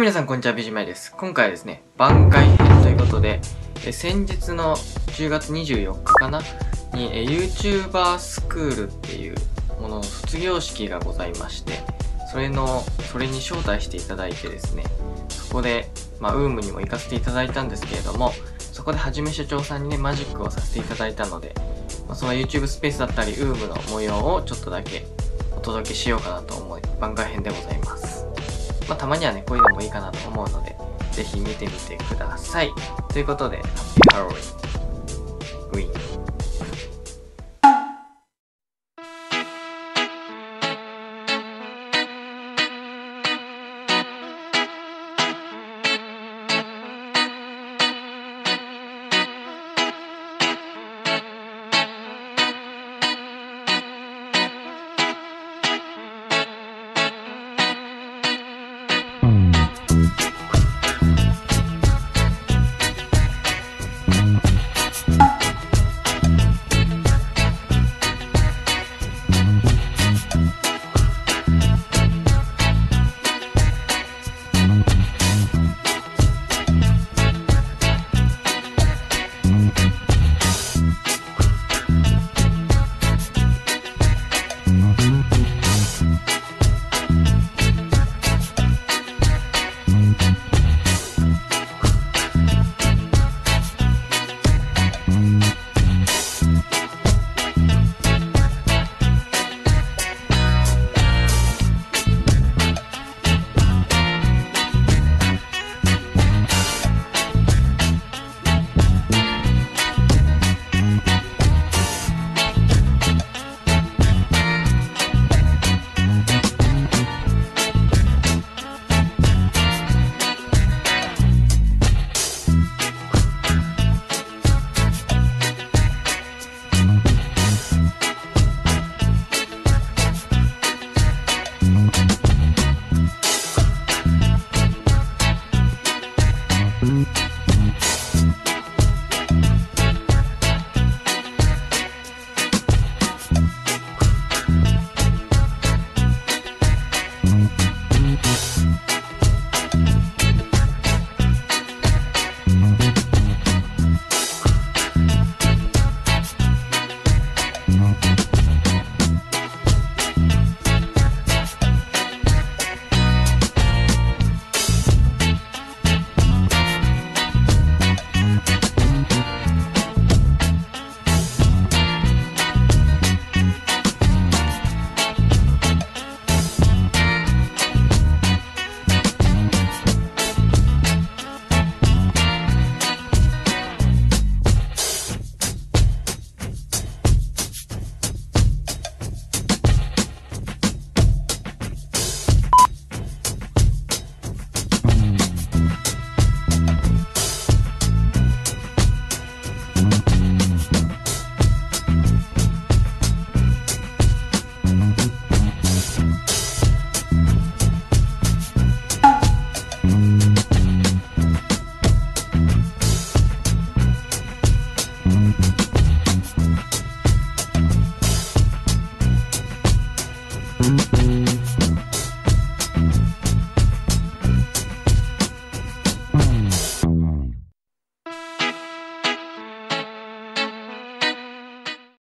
皆さんこんにちは、ビジマイです。今回はですね、番外編ということで、先日の10月24日かなに、YouTuber スクールっていうものの卒業式がございまして、それに招待していただいてですね、そこで、UM にも行かせていただいたんですけれども、そこではじめ社長さんにね、マジックをさせていただいたので、その YouTube スペースだったり UM の模様をちょっとだけお届けしようかなと思い、番外編でございます。たまにはね、こういうのもいいかなと思うので、ぜひ見てみてください。ということで、ハッピーハロウィン。ウィン。